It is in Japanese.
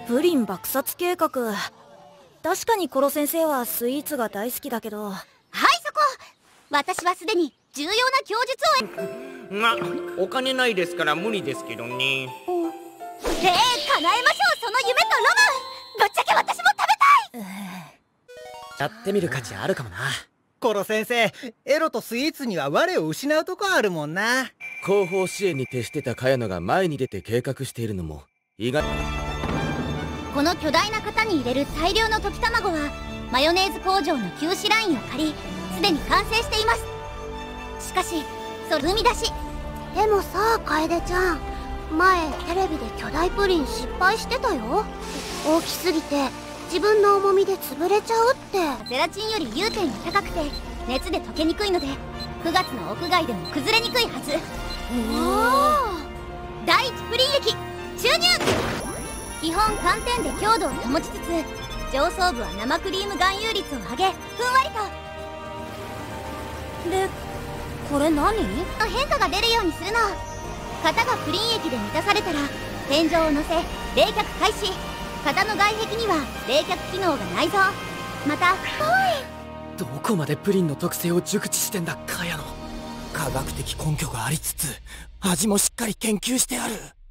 プリン爆殺計画。確かにコロ先生はスイーツが大好きだけど。 はい、そこ。私はすでに重要な供述をま、お金ないですから無理ですけどね。 叶えましょう、その夢とロマン。ぶっちゃけ私も食べたい。 やってみる価値あるかもな。 コロ先生、エロとスイーツには我を失うとこあるもんな。 後方支援に徹してた茅野が前に出て計画しているのも意外。 この巨大な型に入れる大量の溶き卵はマヨネーズ工場の休止ラインを借り、すでに完成しています。しかしそれ生み出し。 でもさ、楓ちゃん、前テレビで巨大プリン失敗してたよ。大きすぎて自分の重みで潰れちゃうって。 ゼラチンより融点が高くて熱で溶けにくいので9月の屋外でも崩れにくいはず。第1プリン液注入。基本寒天で強度を保ちつつ上層部は生クリーム含有率を上げふんわりと。 で、これ何？ 変化が出るようにするの。型がプリン液で満たされたら天井を乗せ冷却開始。型の外壁には冷却機能が内蔵。またどこまでプリンの特性を熟知してんだ茅野。 科学的根拠がありつつ味もしっかり研究してある。